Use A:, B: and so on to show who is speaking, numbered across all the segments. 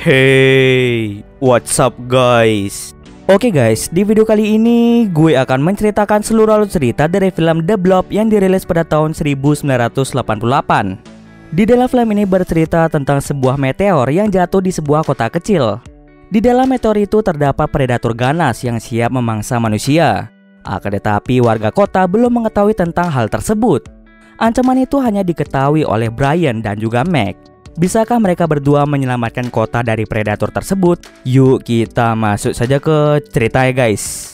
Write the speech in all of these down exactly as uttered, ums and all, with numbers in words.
A: Hey, what's up guys? Oke guys, di video kali ini gue akan menceritakan seluruh alur cerita dari film The Blob yang dirilis pada tahun seribu sembilan ratus delapan puluh delapan. Di dalam film ini bercerita tentang sebuah meteor yang jatuh di sebuah kota kecil. Di dalam meteor itu terdapat predator ganas yang siap memangsa manusia. Akan tetapi warga kota belum mengetahui tentang hal tersebut. Ancaman itu hanya diketahui oleh Brian dan juga Meg. Bisakah mereka berdua menyelamatkan kota dari predator tersebut? Yuk kita masuk saja ke cerita ya guys.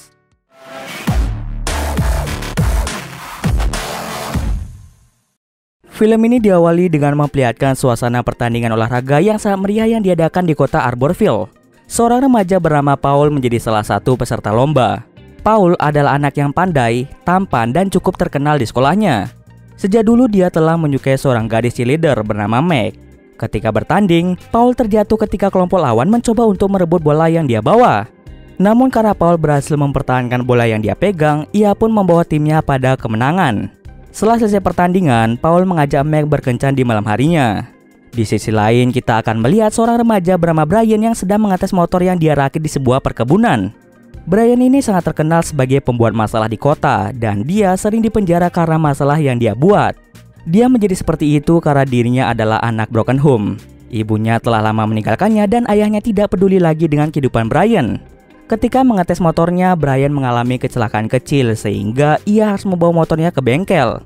A: Film ini diawali dengan memperlihatkan suasana pertandingan olahraga yang sangat meriah yang diadakan di kota Arborville. Seorang remaja bernama Paul menjadi salah satu peserta lomba. Paul adalah anak yang pandai, tampan, dan cukup terkenal di sekolahnya. Sejak dulu dia telah menyukai seorang gadis cheerleader bernama Meg. Ketika bertanding, Paul terjatuh ketika kelompok lawan mencoba untuk merebut bola yang dia bawa. Namun karena Paul berhasil mempertahankan bola yang dia pegang, ia pun membawa timnya pada kemenangan. Setelah selesai pertandingan, Paul mengajak Meg berkencan di malam harinya. Di sisi lain, kita akan melihat seorang remaja bernama Brian yang sedang mengates motor yang dia rakit di sebuah perkebunan. Brian ini sangat terkenal sebagai pembuat masalah di kota, dan dia sering dipenjara karena masalah yang dia buat. Dia menjadi seperti itu karena dirinya adalah anak broken home. Ibunya telah lama meninggalkannya dan ayahnya tidak peduli lagi dengan kehidupan Brian. Ketika mengetes motornya, Brian mengalami kecelakaan kecil sehingga ia harus membawa motornya ke bengkel.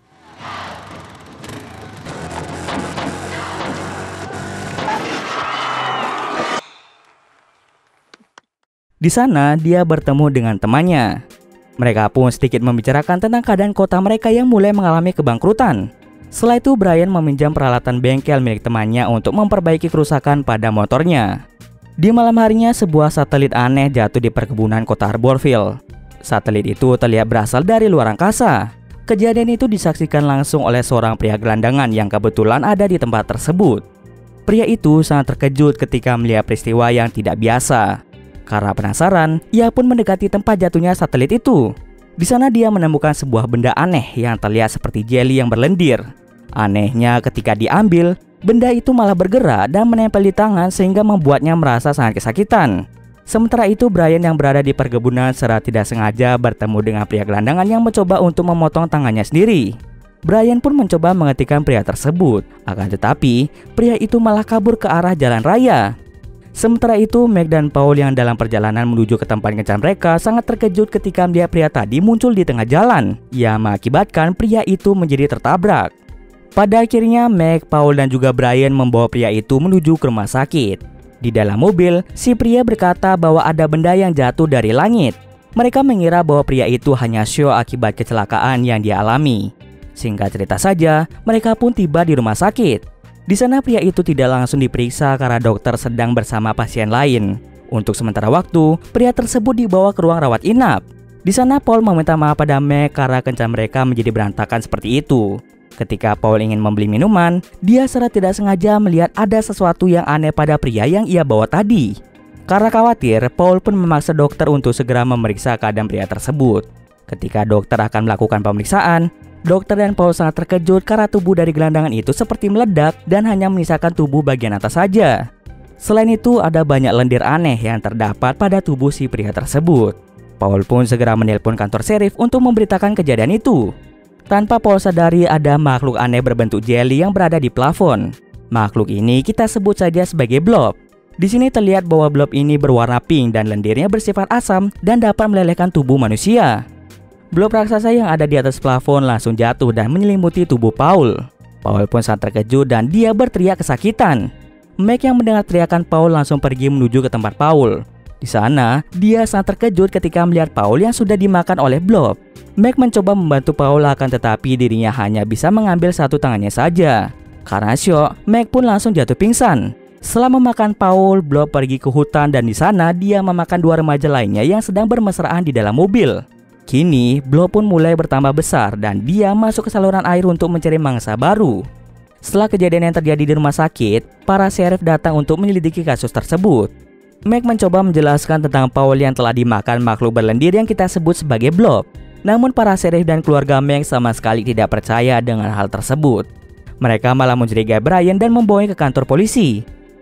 A: Di sana, dia bertemu dengan temannya. Mereka pun sedikit membicarakan tentang keadaan kota mereka yang mulai mengalami kebangkrutan. Setelah itu Brian meminjam peralatan bengkel milik temannya untuk memperbaiki kerusakan pada motornya. Di malam harinya sebuah satelit aneh jatuh di perkebunan kota Arborville. Satelit itu terlihat berasal dari luar angkasa. Kejadian itu disaksikan langsung oleh seorang pria gelandangan yang kebetulan ada di tempat tersebut. Pria itu sangat terkejut ketika melihat peristiwa yang tidak biasa. Karena penasaran, ia pun mendekati tempat jatuhnya satelit itu. Di sana dia menemukan sebuah benda aneh yang terlihat seperti jeli yang berlendir. Anehnya ketika diambil, benda itu malah bergerak dan menempel di tangan sehingga membuatnya merasa sangat kesakitan. Sementara itu Brian yang berada di perkebunan secara tidak sengaja bertemu dengan pria gelandangan yang mencoba untuk memotong tangannya sendiri. Brian pun mencoba menghentikan pria tersebut. Akan tetapi, pria itu malah kabur ke arah jalan raya. Sementara itu, Meg dan Paul yang dalam perjalanan menuju ke tempat kencan mereka sangat terkejut ketika melihat pria tadi muncul di tengah jalan, yang mengakibatkan pria itu menjadi tertabrak. Pada akhirnya, Meg, Paul, dan juga Brian membawa pria itu menuju ke rumah sakit. Di dalam mobil, si pria berkata bahwa ada benda yang jatuh dari langit. Mereka mengira bahwa pria itu hanya show akibat kecelakaan yang dia alami. Singkat cerita saja, mereka pun tiba di rumah sakit. Di sana pria itu tidak langsung diperiksa karena dokter sedang bersama pasien lain. Untuk sementara waktu, pria tersebut dibawa ke ruang rawat inap. Di sana Paul meminta maaf pada Meg karena kencan mereka menjadi berantakan seperti itu. Ketika Paul ingin membeli minuman, dia secara tidak sengaja melihat ada sesuatu yang aneh pada pria yang ia bawa tadi. Karena khawatir, Paul pun memaksa dokter untuk segera memeriksa keadaan pria tersebut. Ketika dokter akan melakukan pemeriksaan, dokter dan Paul sangat terkejut karena tubuh dari gelandangan itu seperti meledak dan hanya menyisakan tubuh bagian atas saja. Selain itu, ada banyak lendir aneh yang terdapat pada tubuh si pria tersebut. Paul pun segera menelpon kantor sheriff untuk memberitakan kejadian itu. Tanpa Paul sadari, ada makhluk aneh berbentuk jeli yang berada di plafon. Makhluk ini kita sebut saja sebagai blob. Di sini terlihat bahwa blob ini berwarna pink dan lendirnya bersifat asam dan dapat melelehkan tubuh manusia. Blob raksasa yang ada di atas plafon langsung jatuh dan menyelimuti tubuh Paul. Paul pun sangat terkejut dan dia berteriak kesakitan. Meg yang mendengar teriakan Paul langsung pergi menuju ke tempat Paul. Di sana, dia sangat terkejut ketika melihat Paul yang sudah dimakan oleh blob. Meg mencoba membantu Paul akan tetapi dirinya hanya bisa mengambil satu tangannya saja. Karena syok, Meg pun langsung jatuh pingsan. Setelah memakan Paul, blob pergi ke hutan dan di sana dia memakan dua remaja lainnya yang sedang bermesraan di dalam mobil. Kini, blob pun mulai bertambah besar dan dia masuk ke saluran air untuk mencari mangsa baru. Setelah kejadian yang terjadi di rumah sakit, para sheriff datang untuk menyelidiki kasus tersebut. Meg mencoba menjelaskan tentang Paul yang telah dimakan makhluk berlendir yang kita sebut sebagai blob. Namun para sheriff dan keluarga Meg sama sekali tidak percaya dengan hal tersebut. Mereka malah mencurigai Brian dan membawanya ke kantor polisi.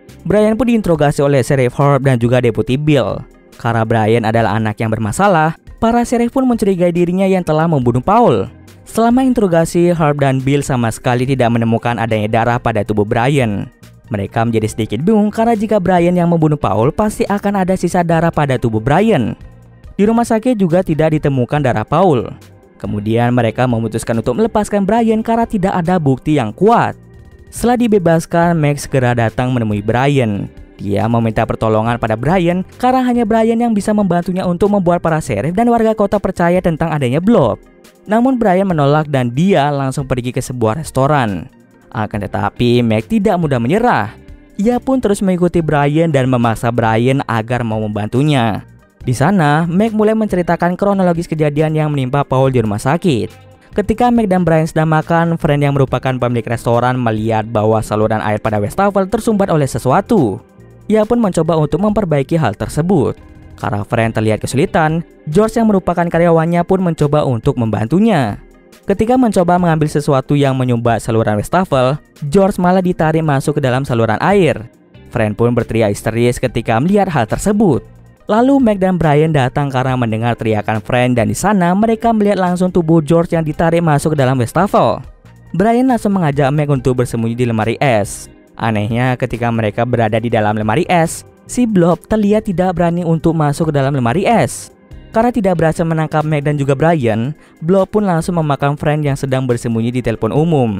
A: Brian pun diinterogasi oleh Sheriff Herb dan juga Deputy Bill. Karena Brian adalah anak yang bermasalah, para sheriff pun mencurigai dirinya yang telah membunuh Paul. Selama interogasi, Herb dan Bill sama sekali tidak menemukan adanya darah pada tubuh Brian. Mereka menjadi sedikit bingung karena jika Brian yang membunuh Paul, pasti akan ada sisa darah pada tubuh Brian. Di rumah sakit juga tidak ditemukan darah Paul. Kemudian mereka memutuskan untuk melepaskan Brian karena tidak ada bukti yang kuat. Setelah dibebaskan, Meg segera datang menemui Brian. Dia meminta pertolongan pada Brian karena hanya Brian yang bisa membantunya untuk membuat para sheriff dan warga kota percaya tentang adanya Blob. Namun Brian menolak dan dia langsung pergi ke sebuah restoran. Akan tetapi Meg tidak mudah menyerah. Ia pun terus mengikuti Brian dan memaksa Brian agar mau membantunya. Di sana, Meg mulai menceritakan kronologis kejadian yang menimpa Paul di rumah sakit. Ketika Meg dan Brian sedang makan, Friend yang merupakan pemilik restoran melihat bahwa saluran air pada wastafel tersumbat oleh sesuatu. Ia pun mencoba untuk memperbaiki hal tersebut. Karena Friend terlihat kesulitan, George yang merupakan karyawannya pun mencoba untuk membantunya. Ketika mencoba mengambil sesuatu yang menyumbat saluran wastafel, George malah ditarik masuk ke dalam saluran air. Friend pun berteriak histeris ketika melihat hal tersebut. Lalu Meg dan Brian datang karena mendengar teriakan Friend dan di sana mereka melihat langsung tubuh George yang ditarik masuk ke dalam wastafel. Brian langsung mengajak Meg untuk bersembunyi di lemari es. Anehnya ketika mereka berada di dalam lemari es, si Blob terlihat tidak berani untuk masuk ke dalam lemari es. Karena tidak berhasil menangkap Meg dan juga Brian, Blob pun langsung memakan Friend yang sedang bersembunyi di telepon umum.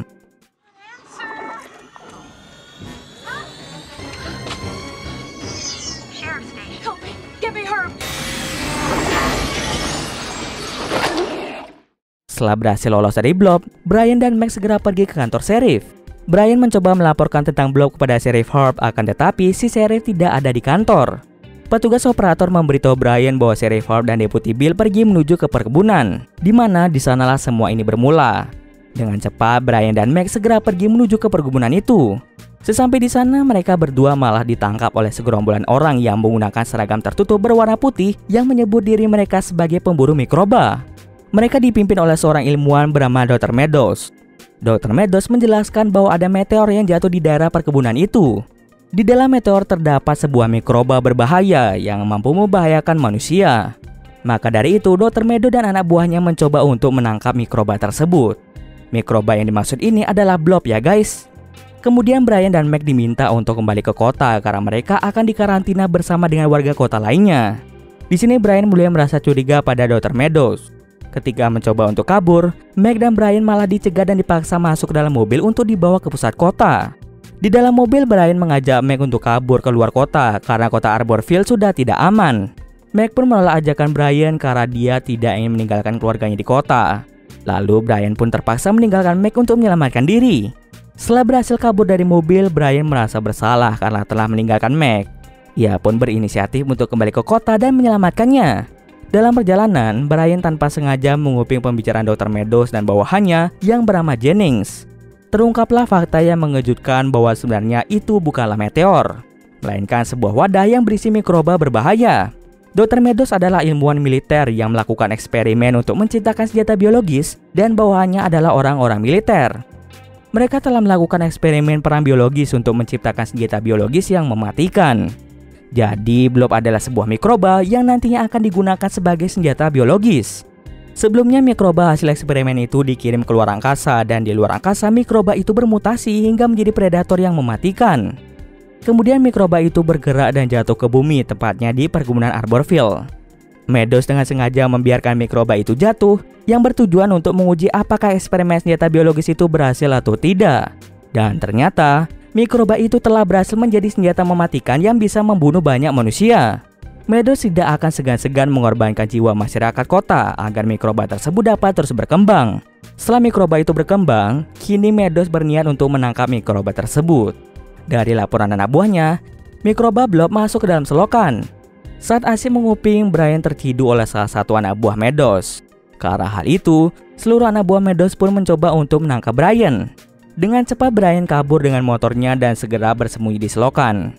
A: Setelah berhasil lolos dari Blob, Brian dan Meg segera pergi ke kantor sheriff. Brian mencoba melaporkan tentang Blob kepada Sheriff Herb, akan tetapi si sheriff tidak ada di kantor. Petugas operator memberitahu Brian bahwa Sheriff Herb dan Deputy Bill pergi menuju ke perkebunan, di mana di sanalah semua ini bermula. Dengan cepat, Brian dan Meg segera pergi menuju ke perkebunan itu. Sesampai di sana, mereka berdua malah ditangkap oleh segerombolan orang yang menggunakan seragam tertutup berwarna putih yang menyebut diri mereka sebagai pemburu mikroba. Mereka dipimpin oleh seorang ilmuwan bernama dokter Meadows. dokter Meadows menjelaskan bahwa ada meteor yang jatuh di daerah perkebunan itu. Di dalam meteor terdapat sebuah mikroba berbahaya yang mampu membahayakan manusia. Maka dari itu, dokter Meadows dan anak buahnya mencoba untuk menangkap mikroba tersebut. Mikroba yang dimaksud ini adalah Blob ya guys. Kemudian Brian dan Meg diminta untuk kembali ke kota karena mereka akan dikarantina bersama dengan warga kota lainnya. Di sini Brian mulai merasa curiga pada dokter Meadows. Ketika mencoba untuk kabur, Meg dan Brian malah dicegah dan dipaksa masuk ke dalam mobil untuk dibawa ke pusat kota. Di dalam mobil, Brian mengajak Meg untuk kabur ke luar kota karena kota Arborville sudah tidak aman. Meg pun menolak ajakan Brian karena dia tidak ingin meninggalkan keluarganya di kota. Lalu Brian pun terpaksa meninggalkan Meg untuk menyelamatkan diri. Setelah berhasil kabur dari mobil, Brian merasa bersalah karena telah meninggalkan Meg. Ia pun berinisiatif untuk kembali ke kota dan menyelamatkannya. Dalam perjalanan, Brian tanpa sengaja menguping pembicaraan dokter Meadows dan bawahannya yang bernama Jennings. Terungkaplah fakta yang mengejutkan bahwa sebenarnya itu bukanlah meteor, melainkan sebuah wadah yang berisi mikroba berbahaya. dokter Meadows adalah ilmuwan militer yang melakukan eksperimen untuk menciptakan senjata biologis dan bawahannya adalah orang-orang militer. Mereka telah melakukan eksperimen perang biologis untuk menciptakan senjata biologis yang mematikan. Jadi, Blob adalah sebuah mikroba yang nantinya akan digunakan sebagai senjata biologis. Sebelumnya, mikroba hasil eksperimen itu dikirim ke luar angkasa dan di luar angkasa mikroba itu bermutasi hingga menjadi predator yang mematikan. Kemudian mikroba itu bergerak dan jatuh ke bumi, tepatnya di perkebunan Arborville. Meadows dengan sengaja membiarkan mikroba itu jatuh, yang bertujuan untuk menguji apakah eksperimen senjata biologis itu berhasil atau tidak. Dan ternyata, mikroba itu telah berhasil menjadi senjata mematikan yang bisa membunuh banyak manusia. Meadows tidak akan segan-segan mengorbankan jiwa masyarakat kota agar mikroba tersebut dapat terus berkembang. Setelah mikroba itu berkembang, kini Meadows berniat untuk menangkap mikroba tersebut. Dari laporan anak buahnya, mikroba Blob masuk ke dalam selokan. Saat asik menguping, Brian terciduk oleh salah satu anak buah Meadows. Karena hal itu, seluruh anak buah Meadows pun mencoba untuk menangkap Brian. Dengan cepat Brian kabur dengan motornya dan segera bersembunyi di selokan.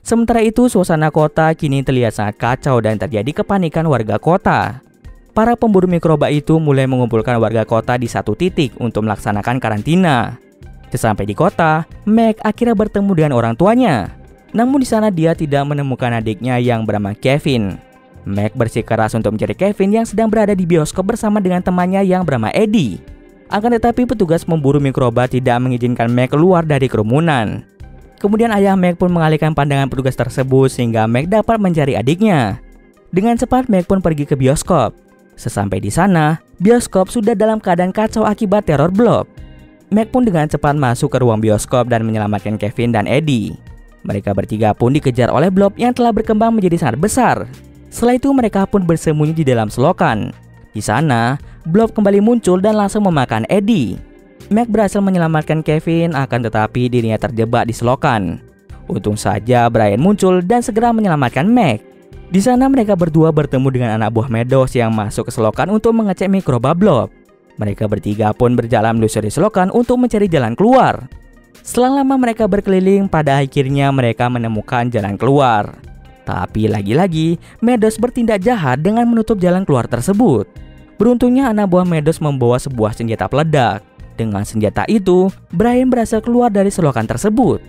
A: Sementara itu, suasana kota kini terlihat sangat kacau dan terjadi kepanikan warga kota. Para pemburu mikroba itu mulai mengumpulkan warga kota di satu titik untuk melaksanakan karantina. Sesampai di kota, Meg akhirnya bertemu dengan orang tuanya. Namun di sana dia tidak menemukan adiknya yang bernama Kevin. Meg bersikeras untuk mencari Kevin yang sedang berada di bioskop bersama dengan temannya yang bernama Eddie. Akan tetapi petugas pemburu mikroba tidak mengizinkan Meg keluar dari kerumunan. Kemudian ayah Meg pun mengalihkan pandangan petugas tersebut sehingga Meg dapat mencari adiknya. Dengan cepat Meg pun pergi ke bioskop. Sesampai di sana, bioskop sudah dalam keadaan kacau akibat teror Blob. Meg pun dengan cepat masuk ke ruang bioskop dan menyelamatkan Kevin dan Eddie. Mereka bertiga pun dikejar oleh Blob yang telah berkembang menjadi sangat besar. Setelah itu mereka pun bersembunyi di dalam selokan. Di sana, Blob kembali muncul dan langsung memakan Eddie. Meg berhasil menyelamatkan Kevin, akan tetapi dirinya terjebak di selokan. Untung saja Brian muncul dan segera menyelamatkan Meg. Di sana mereka berdua bertemu dengan anak buah Meadows yang masuk ke selokan untuk mengecek mikroba Blob. Mereka bertiga pun berjalan menelusuri selokan untuk mencari jalan keluar. Setelah lama mereka berkeliling, pada akhirnya mereka menemukan jalan keluar. Tapi lagi-lagi, Meadows bertindak jahat dengan menutup jalan keluar tersebut. Beruntungnya anak buah Meadows membawa sebuah senjata peledak. Dengan senjata itu, Brian berhasil keluar dari selokan tersebut.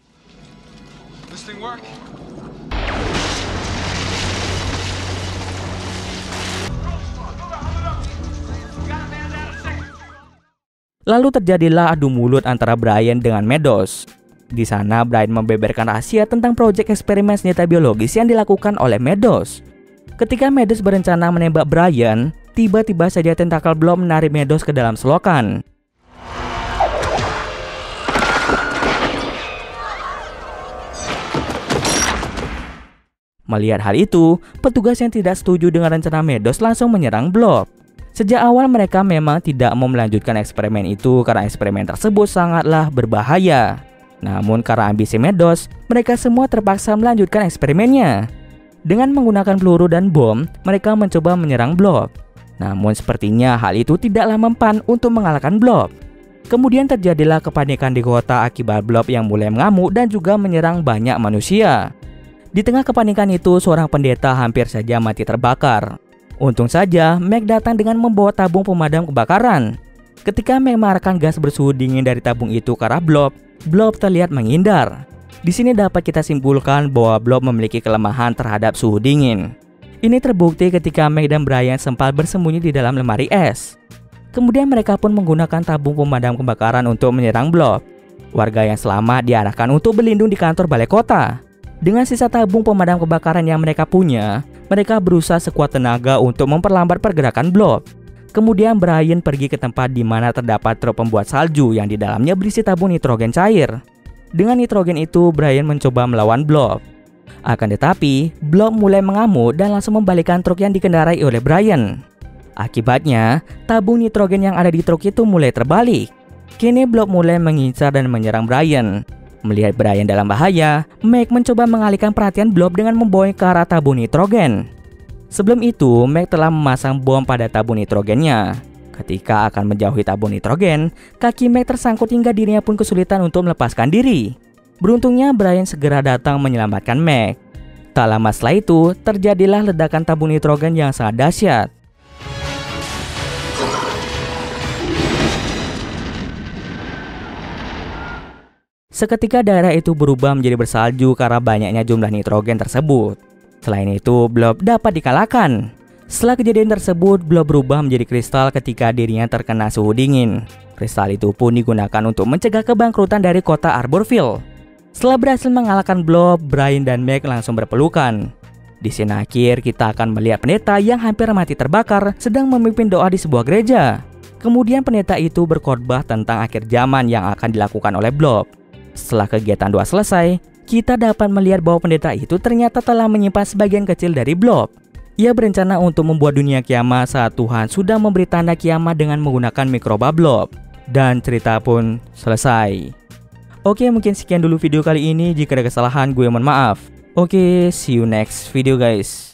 A: Lalu terjadilah adu mulut antara Brian dengan Meadows. Di sana Brian membeberkan rahasia tentang proyek eksperimen senjata biologis yang dilakukan oleh Meadows. Ketika Meadows berencana menembak Brian, tiba-tiba saja tentakel Blob menarik Meadows ke dalam selokan. Melihat hal itu, petugas yang tidak setuju dengan rencana Meadows langsung menyerang Blob. Sejak awal mereka memang tidak mau melanjutkan eksperimen itu karena eksperimen tersebut sangatlah berbahaya. Namun karena ambisi Meadows, mereka semua terpaksa melanjutkan eksperimennya. Dengan menggunakan peluru dan bom, mereka mencoba menyerang Blob. Namun sepertinya hal itu tidaklah mempan untuk mengalahkan Blob. Kemudian terjadilah kepanikan di kota akibat Blob yang mulai mengamuk dan juga menyerang banyak manusia. Di tengah kepanikan itu, seorang pendeta hampir saja mati terbakar. Untung saja Meg datang dengan membawa tabung pemadam kebakaran. Ketika Meg mengarahkan gas bersuhu dingin dari tabung itu ke arah Blob, Blob terlihat menghindar. Di sini dapat kita simpulkan bahwa Blob memiliki kelemahan terhadap suhu dingin. Ini terbukti ketika Meg dan Brian sempat bersembunyi di dalam lemari es. Kemudian mereka pun menggunakan tabung pemadam kebakaran untuk menyerang Blob. Warga yang selamat diarahkan untuk berlindung di kantor balai kota. Dengan sisa tabung pemadam kebakaran yang mereka punya, mereka berusaha sekuat tenaga untuk memperlambat pergerakan Blob. Kemudian Brian pergi ke tempat di mana terdapat truk pembuat salju yang di dalamnya berisi tabung nitrogen cair. Dengan nitrogen itu, Brian mencoba melawan Blob. Akan tetapi, Blob mulai mengamuk dan langsung membalikkan truk yang dikendarai oleh Brian. Akibatnya, tabung nitrogen yang ada di truk itu mulai terbalik. Kini Blob mulai mengincar dan menyerang Brian. Melihat Brian dalam bahaya, Meg mencoba mengalihkan perhatian Blob dengan membawanya ke arah tabung nitrogen. Sebelum itu, Meg telah memasang bom pada tabung nitrogennya. Ketika akan menjauhi tabung nitrogen, kaki Meg tersangkut hingga dirinya pun kesulitan untuk melepaskan diri. Beruntungnya Brian segera datang menyelamatkan Meg. Tak lama setelah itu, terjadilah ledakan tabung nitrogen yang sangat dahsyat. Seketika daerah itu berubah menjadi bersalju karena banyaknya jumlah nitrogen tersebut. Selain itu, Blob dapat dikalahkan. Setelah kejadian tersebut, Blob berubah menjadi kristal ketika dirinya terkena suhu dingin. Kristal itu pun digunakan untuk mencegah kebangkrutan dari kota Arborville. Setelah berhasil mengalahkan Blob, Brian dan Meg langsung berpelukan. Di scene akhir, kita akan melihat pendeta yang hampir mati terbakar sedang memimpin doa di sebuah gereja. Kemudian pendeta itu berkhotbah tentang akhir zaman yang akan dilakukan oleh Blob. Setelah kegiatan doa selesai, kita dapat melihat bahwa pendeta itu ternyata telah menyimpan sebagian kecil dari Blob. Ia berencana untuk membuat dunia kiamat saat Tuhan sudah memberi tanda kiamat dengan menggunakan mikroba Blob. Dan cerita pun selesai. Oke, mungkin sekian dulu video kali ini. Jika ada kesalahan, gue mohon maaf. Oke, see you next video guys.